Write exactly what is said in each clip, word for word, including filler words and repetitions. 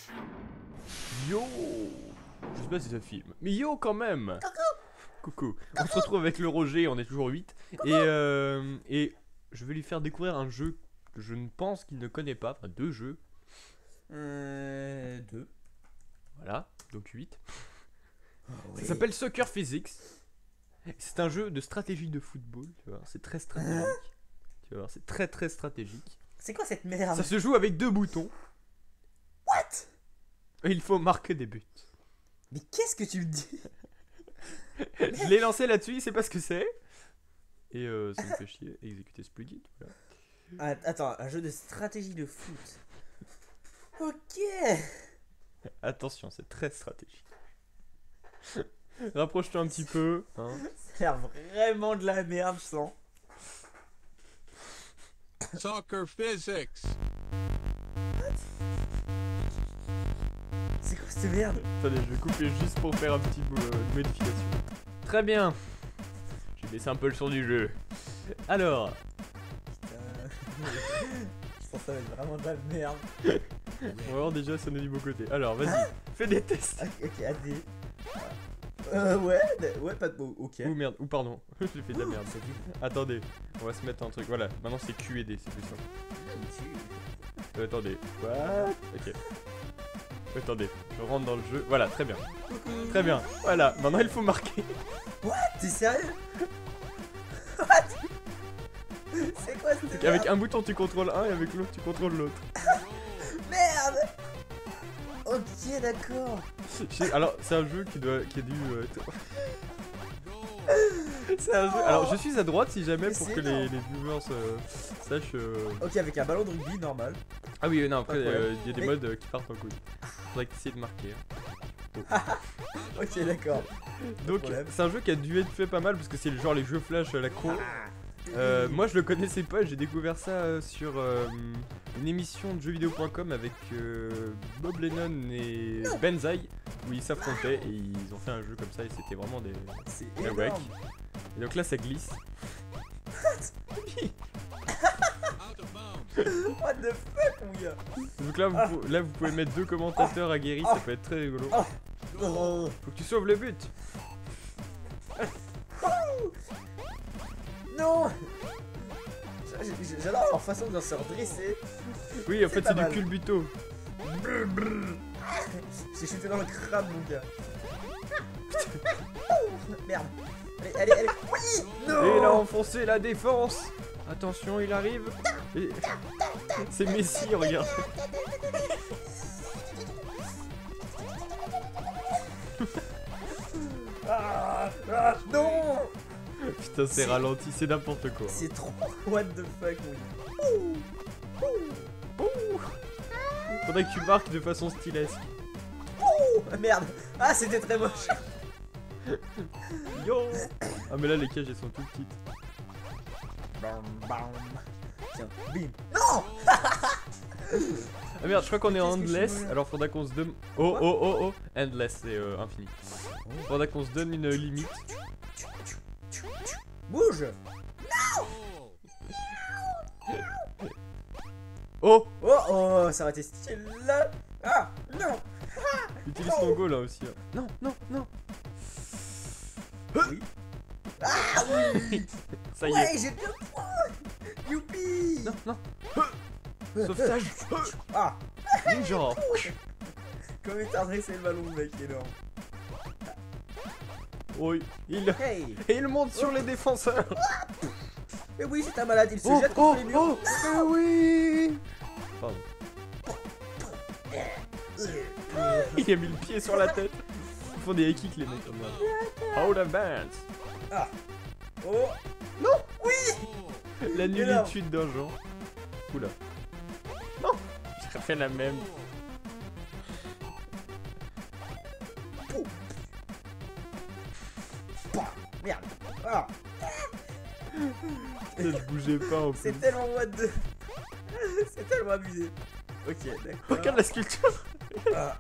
Yo. Je sais pas si ça filme, mais yo quand même. Coucou. On se retrouve avec le Roger, on est toujours huit. Et, euh, et je vais lui faire découvrir un jeu que je ne pense qu'il ne connaît pas. Enfin, deux jeux. Euh, deux. Voilà, donc huit. Oh, Ça oui. s'appelle Soccer Physics. C'est un jeu de stratégie de football, tu vois. C'est très stratégique. Tu vois, c'est très très stratégique. C'est quoi cette merde? Ça se joue avec deux boutons. What? Et il faut marquer des buts. Mais qu'est-ce que tu me dis? Je l'ai lancé là-dessus, il sait pas ce que c'est. Et euh, ça me fait chier. Exécuter ce plugin. Voilà. Ah, attends, un jeu de stratégie de foot. Ok. Attention, c'est très stratégique. Rapproche-toi un petit peu. Hein. Ça a l'air vraiment de la merde, je sens. Soccer physics. C'est quoi cette merde? Attendez, je vais couper juste pour faire un petit bout euh, de modification. Très bien. J'ai baissé un peu le son du jeu. Alors, Putain. Je pense que ça va être vraiment de la merde. on va voir déjà si on est du beau côté. Alors, vas-y, fais des tests. Ok, ok, A D. Euh, ouais, ouais, pas de mots, ok. Ou merde, ou pardon, j'ai fait de la merde. C'est du Attendez, on va se mettre un truc. Voilà, maintenant c'est Q et D, c'est plus simple. Euh, attendez. What? Ok. Attendez, je rentre dans le jeu. Voilà, très bien. Très bien. Voilà, maintenant il faut marquer. What? T'es sérieux? What? C'est quoi cette merde? Avec un bouton tu contrôles un et avec l'autre tu contrôles l'autre. Merde. Ok, d'accord. J'ai- Alors, c'est un jeu qui doit, qui a dû. euh, t- c'est un jeu. Alors, je suis à droite si jamais Mais pour c'est que les, énorme. les viewers euh, sachent. euh, Ok, avec un ballon de rugby normal. Ah oui, euh, non, après Pas de problème. euh, il y a des Mais- modes euh, qui partent en couille. Faudrait que tu essayes de marquer. hein. Ok, d'accord. Donc, problème. c'est un jeu qui a dû être fait pas mal parce que c'est le genre les jeux flash à la con. Euh, moi je le connaissais pas, j'ai découvert ça euh, sur euh, une émission de jeuxvideo point com avec euh, Bob Lennon et Benzaï où ils s'affrontaient et ils ont fait un jeu comme ça et c'était vraiment des, C'est des énorme. wrecks. Et donc là ça glisse. Out of bounds. What the fuck, mon gars? Donc là vous, Ah. pou- là vous pouvez mettre deux commentateurs aguerris, ça peut être très rigolo. Ah. Oh. Faut que tu sauves le but. Non. J- j- J'adore leur façon de se redresser. Oui en C'est fait pas c'est du mal. culbuto. J'ai chuté dans le crâne, mon gars. Merde. Allez, allez, allez. Oui. Non. Et il a enfoncé la défense. Attention il arrive. Et- C'est Messi regarde. Ah, ah, non. Putain c'est ralenti, c'est n'importe quoi. C'est trop what the fuck, mon gars. Faudrait que tu marques de façon stylesque. Oh, merde. Ah, c'était très moche. Yo. Ah mais là les cages elles sont toutes petites. Bam, bam. Tiens, bim. Non. Ah merde je crois qu'on est en Qu'est-ce que je endless. suis mauvais. Alors faudra qu'on se donne... Oh oh oh oh. Endless c'est euh, infini. Faudra qu'on se donne une limite. Bouge. Oh. Oh, oh, ça aurait été stylé là. Ah, non. Utilise ton go là aussi. hein. Non non non. Oui. Ah oui. Ça y est. Ouais, j'ai bien le point. Youpi. Non non. Sauvetage. Ah, Ninja. comment t'as redressé le ballon, mec, énorme. Oh il... Hey. Et il monte sur les défenseurs. Mais oui, c'est un malade, il se Oh jette oh contre les murs. oh. Ah oui. Pardon. Il a mis le pied sur la tête. Ils font des kicks les mecs comme ça. Out of bounds. Ah. Oh. La Et là. nullitude d'un genre. Oula. Non. J'ai refait la même. Bah, merde. Ah. Ça ne bougeait pas en plus. C'est tellement what de... C'est tellement abusé. Ok, d'accord. Regarde la sculpture. Ah.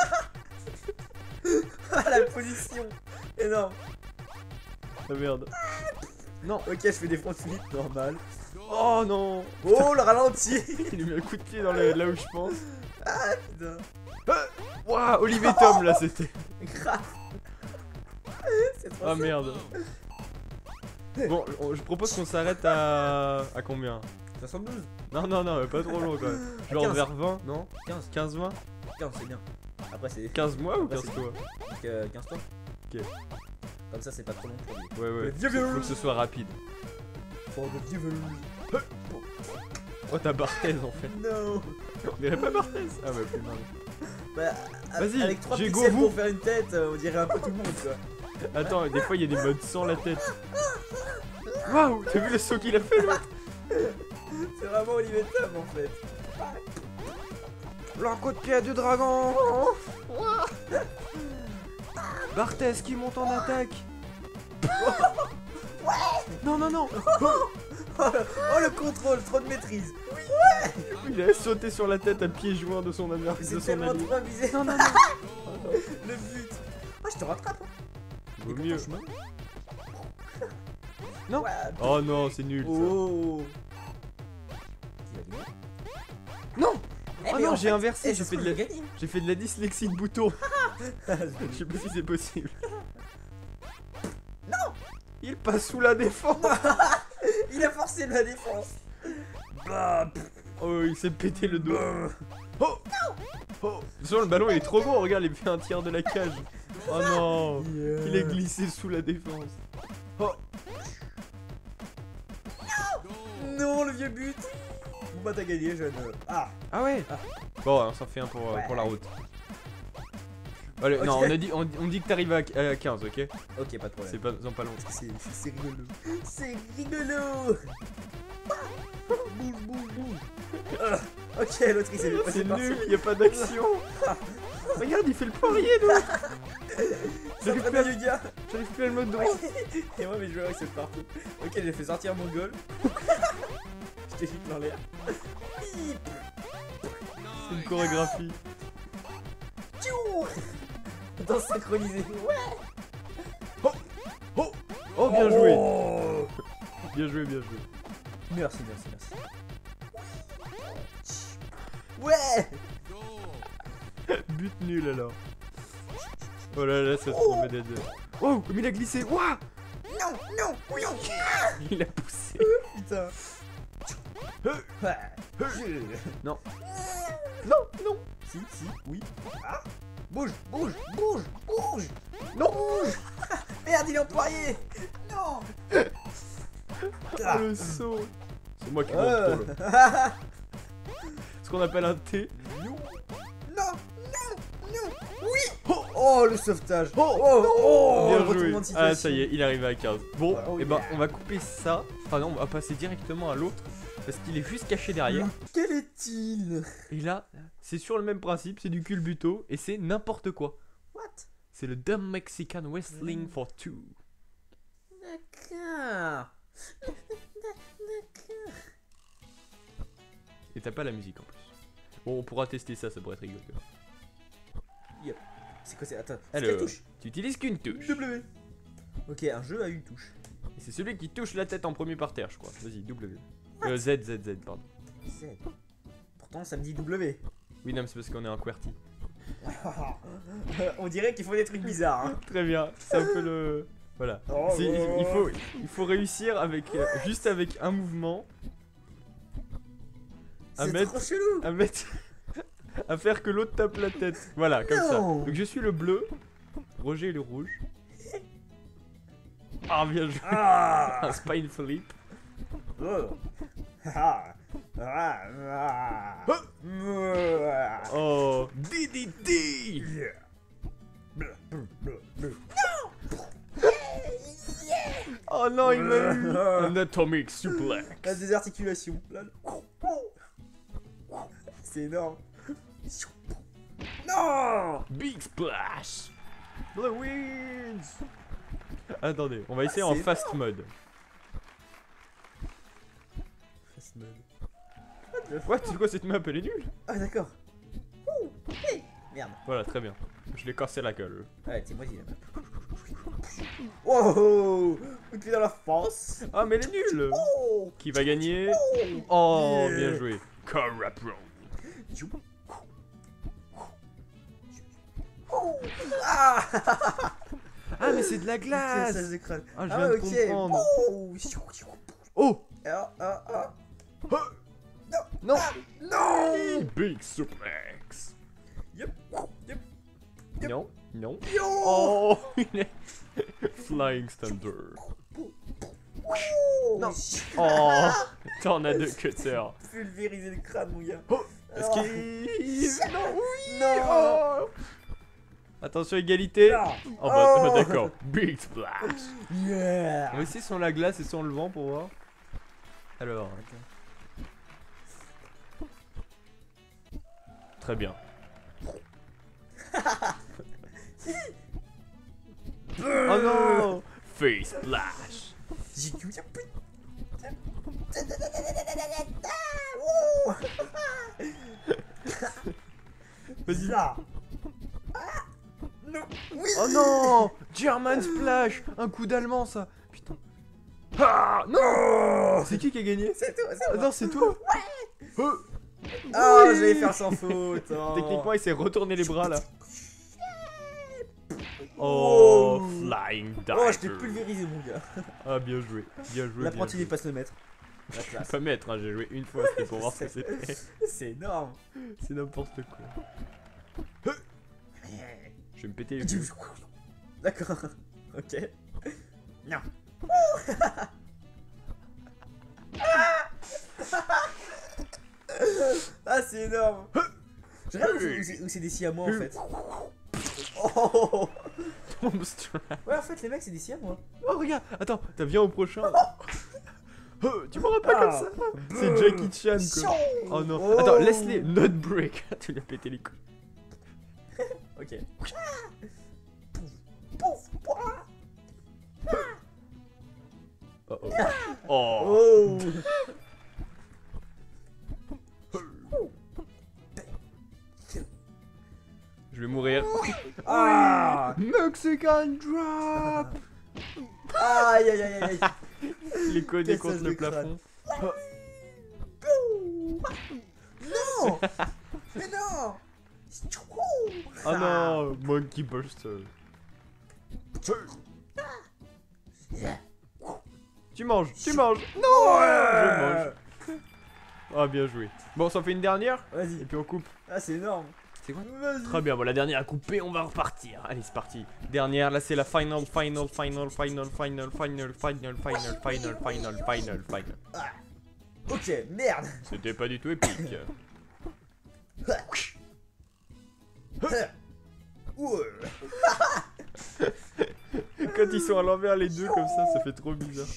Ah, la position. Énorme. Ah merde. Non. Ok, je fais des front flips normal. Goal. Oh non. Oh, le ralenti. Il lui met un coup de pied dans le, là où je pense. Putain. Waouh, Olivier Tom là c'était. Grave. C'est trop Ah ça. merde. Bon, on- je propose qu'on s'arrête à. À combien? soixante-douze. Non, non, non, pas trop long quand même. Genre quinze. vers vingt, non? quinze. quinze, vingt? quinze, c'est bien. Après, c'est. quinze mois ou Après, quinze c'est- toi? Donc, euh, quinze toi. Ok. Comme ça, c'est pas trop long pour lui. Ouais, ouais. Vieux Faut, vieux. faut que ce soit rapide. Pour de vieux velours. Oh, t'as Barthez en fait. Non. On dirait pas Barthez. Ah, bah, plus mal. Bah, Vas-y, avec trois j'ai pixels Govou. pour faire une tête, euh, on dirait un peu tout le monde, quoi. Attends, des fois il y a des modes sans la tête. Waouh, t'as vu le saut qu'il a fait l'autre? C'est vraiment Olivier Tom en fait. L'un coup de pied à deux dragons. Barthez qui monte en attaque. Non, non, non. Oh le, oh, le contrôle, trop de maîtrise. Il a sauté sur la tête à pieds joints de son adversaire. C'est De son tellement allié. trop abusé. Non, non, non. Le but. Ah, je te rattrape. Hein. Vaut Et mieux. pourtant, Non. Ouais. Oh non, c'est nul ça. Oh. Qui va gagner? Non. Eh, Oh mais non, en j'ai fait, inversé, eh, j'ai ça se fait de trouve, la- je vais gagner. J'ai fait de la dyslexie de bouton. Je sais pas si c'est possible. Non. Il passe sous la défense. Il a forcé la défense. Bah, pff, Oh, il s'est pété le dos. bah. Oh. Oh. De toute façon, le ballon il est trop gros, regarde, il fait un tiers de la cage. Oh non. Il est glissé sous la défense. Oh. Non, le vieux but. Bon bah t'as gagné, jeune. Ah. Ah ouais. Ah. Bon, on s'en fait un pour, euh, Ouais. pour la route. Allez, non, Ok. on a dit, on, on dit que t'arrives à, à quinze, ok? Ok, pas de problème. C'est pas, non, pas long. C'est c'est rigolo. C'est rigolo. Bouge, bouge, bouge. Ah, ok, l'autre il s'est fait passer C'est par nul, y a pas d'action. Regarde, il fait le poirier, l'autre. C'est J'arrive très plus, bien, à- Yuga. j'arrive plus à le mode droit. Et moi, mes joueurs ils sautent partout. Ok, j'ai fait sortir mon goal. Je t'ai flippé dans l'air. Bip. C'est une chorégraphie. Tchou. Danse synchronisée. Ouais. Oh, oh, bien joué. Oh. Bien joué, bien joué. Merci, merci, merci. Ouais. But nul alors. Oh là là, ça se promet d'être. Wow, comme il a glissé. Waouh. Non, non, oui. Il a poussé. Putain. Euh, Ouais. Non. Non, non. Si, si, oui. Ah. Bouge, bouge, bouge, bouge. Non. Bouge. Merde, il est employé. Non. Ah, le saut. C'est moi qui Euh. contrôle. Ce qu'on appelle un T. Non, non, non, non. Oui. Oh, oh, le sauvetage. Oh, oh, oh. Bien le joué. retournement de Ah, situation. ça y est, il arrive à quinze. Bon, Oh, et ben, yeah. on va couper ça. Enfin, non, on va passer directement à l'autre. Parce qu'il est juste caché derrière. Quel est-il? Et là, c'est sur le même principe, c'est du culbuto. Et c'est n'importe quoi. What? C'est le Dumb Mexican Wrestling for Two. D'accord. Et t'as pas la musique en plus. Bon, on pourra tester ça, ça pourrait être rigolo. C'est quoi, c'est. Attends, c'est Alors, quelle touche? tu utilises qu'une touche. W. Ok, un jeu a une touche. Et c'est celui qui touche la tête en premier par terre, je crois. Vas-y, W. Euh, Z, Z, Z, pardon. Z. Pourtant, ça me dit W. Oui, non, mais c'est parce qu'on est en QWERTY. On dirait qu'il faut des trucs bizarres. Hein. Très bien, c'est un peu le. Voilà. Oh, C'est- il, oh, il faut, il faut réussir avec euh, juste avec un mouvement à C'est mettre- trop chelou. à mettre à faire que l'autre tape la tête. Voilà, comme ça. Non. Donc je suis le bleu, Roger est le rouge. Ah bien joué. Ah. Un spine flip. Oh. Ah. Ah. Ah. Ah. Oh, D D T. Yeah. Bleu, bleu, bleu, bleu. Oh non, il m'a eu. Anatomic suplex. La désarticulation. Là. C'est énorme. Non. Big splash. The wins. Attendez, on va essayer Ah, en c'est fast mode. Fast mode. What, c'est quoi cette map? Elle est nulle. Ah d'accord. Ouh, hey. Merde. Voilà, très bien. Je l'ai cassé la gueule. Ouais, c'est moi qui la map. Oh, coup de pied dans la face. Ah, mais elle est nulle. Oh, Qui va gagner? Oh, Yeah. bien joué. Corapro. oh. Ah, Ah, mais c'est de la ça glace. se crâne. Ah, je Ah, viens de ok. comprendre. Oh. Oh. Ah, ah, ah. Non. Non. Big suplex. Yep. Yep. Yep. Non, non. Yo. Oh, il est- Flying Thunder. Oh. Non. Oh, tornade de cutter. Pulvériser le crâne, mon gars. Oh, esquive. Non, oui. Non. Oh. Attention, égalité. Non. Oh, bah, Oh. bah, d'accord. Big splash. Yeah. On va essayer sans la glace et sans le vent pour voir. Alors. Très bien. Oh non. Face splash. Vas-y. Ça. Ah. Non. Oui. Oh non. German splash. Un coup d'allemand ça. Putain. Ah non. Oh. C'est qui qui a gagné? C'est toi, c'est Ah moi. non, c'est toi. Oh. Oh, Oui. j'allais faire sans faute. Oh. Techniquement, il s'est retourné les bras là. Oh. Oh, flying diver. Oh, je t'ai pulvérisé, mon gars. Ah, bien joué, bien joué. L'apprenti bien n'est pas se le mettre. La joué. classe. Pas mettre, hein, j'ai joué une fois, c'était pour voir ce que c'était. C'est énorme. C'est n'importe quoi. Je vais me péter les couilles. D'accord. Ok. Non. Ah, c'est énorme. Je regarde où c'est- où c'est- où c'est des siamois en fait. Oh. Tomb strike. Ouais, en fait, les mecs, c'est des siamois. Oh, regarde, attends, t'as viens au prochain. Oh, tu m'auras pas Ah. comme ça. C'est Jackie Chan quoi. Oh non, attends, laisse-les. Not break. Tu lui as pété les couilles. Ok. Pouf, pouf. Oh oh. Oh. Oh. Je vais mourir. Ah. Mexican drop. Aïe aïe aïe aïe. Les codés Cassage contre de le crâne. plafond. Non. Mais non. Oh non, Monkey Buster. Tu manges, tu manges. Non, je mange. Ah, bien joué. Bon, ça en fait une dernière et Vas-y. puis on coupe. Ah, c'est énorme. C'est quoi? Vas-y. Très bien, bon, la dernière à couper, on va repartir. Allez, c'est parti. Dernière, là, c'est la final, final, final, final, final, final, final, final, final, final, final, final. Ok, merde. C'était pas du tout épique. Ouais. Quand ils sont à l'envers, les deux, comme ça, ça fait trop bizarre.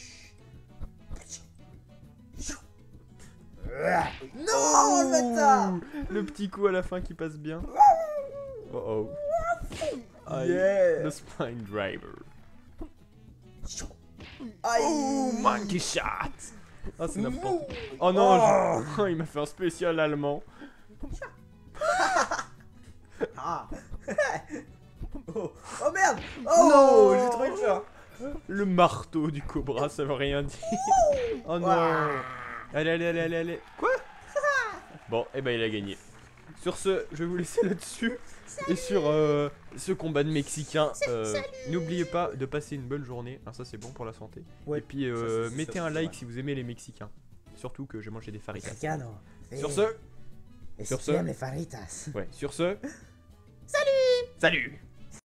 Non, le bâtard. Ouh, le petit coup à la fin qui passe bien. Oh oh. Aïe. Yeah. The spine driver. Aïe. Oh, monkey shot. Ah, c'est n'importe. Oh non, Oh. je- oh, il m'a fait un spécial allemand. Ah. Oh. Oh merde. Oh, Non. j'ai trop eu peur. Le marteau du cobra, ça veut rien dire. Oh non. Ouah. Allez, allez, allez, allez, allez. Quoi? Bon, et eh ben il a gagné. Sur ce, je vais vous laisser là-dessus. Et sur euh, ce combat de Mexicains, euh, n'oubliez pas de passer une bonne journée. Alors ça c'est bon pour la santé. Ouais, et puis euh, ça, c'est- c'est mettez sûr, un c'est like vrai. si vous aimez les Mexicains. Surtout que j'ai mangé des faritas. Mexicano. Sur Eh, ce, et sur si ce- tu aimes les faritas. ouais, sur ce. Salut. Salut.